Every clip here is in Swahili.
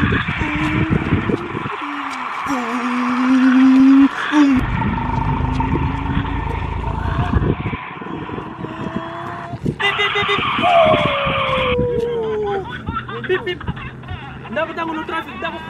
Bip. Dapat aku no traffic, dapat.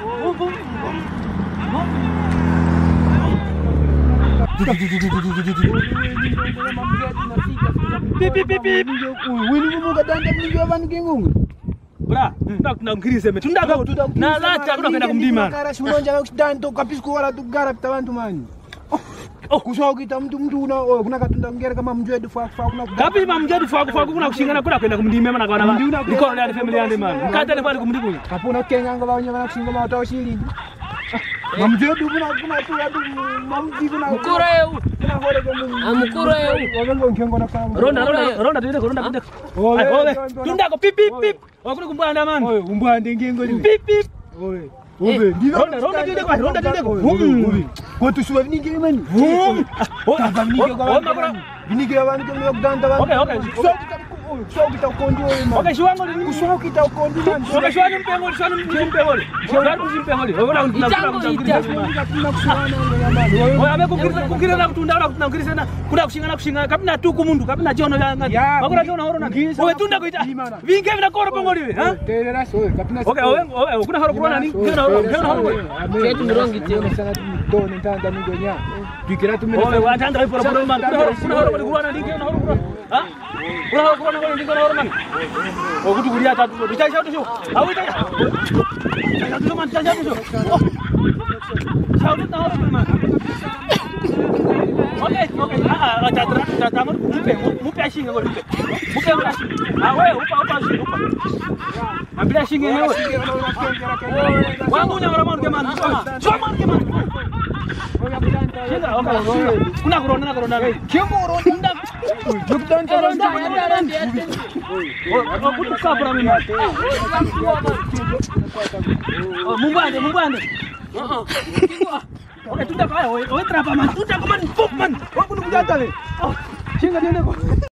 Bip. Wini mo kadanda ninyo abantu kengungu. Bra, tunakungirize me. Tundaka na lata kuna kumdima. Kara shulonja kudanto kapisku wala tugara tabantu mani. Kushauri kita mtu kuna katunda ngere kama mjwedu fa kuna kapi mjwedu fa kuna kushingana kuna kwenda kumdima na kwa niko na family yande man mkata ni pale kumdiku kapuna kenga ngaba wanya bana kushinga ma tawashiri mjwedu kuna tu watu mamji kuna mkureu kuna hore kwa mkureu wabengo nkengo na kama ronda tunda owe tunda ko pip wakuna kumbanda man owe umbande ngengo ni pip owe owe ronda tinde ko kwa tusuwa vinige mani vinige abantu kama kudanda abantu okay so kita ukondi wewe man okay shiwango kusho kita ukondi man okay shiwango mpengoli wala oya kukira na kutunda wala kutangirisa na kuna kushinga kapina tu kumundu kapina jono yanga bakura jono horo na owe tunda kuita vinge vina koro pengoli we ha terera so kapina okay owe kuna horo kurana ni kuna horo ketu mirongi tena sana to nitanda ningonya tukira tumena owe watanda kwa poro man kuna horo kurana ni kuna horo ha kuna horo kurana ni kuna horo man okutu kulia tatu bitasha tu awita tatu man taja tu sauti tahu man okay tatra mupe ashinga ngoli mupe awe upa ambia ashinga wewe wangu nyamara man keman soma keman shinga kuna corona kemo ronda jukdan ronda kutu kabra mimi mumbande okay tunda kaya wewe trapa man tunda man pop man wakuno kujata le chinga nene ko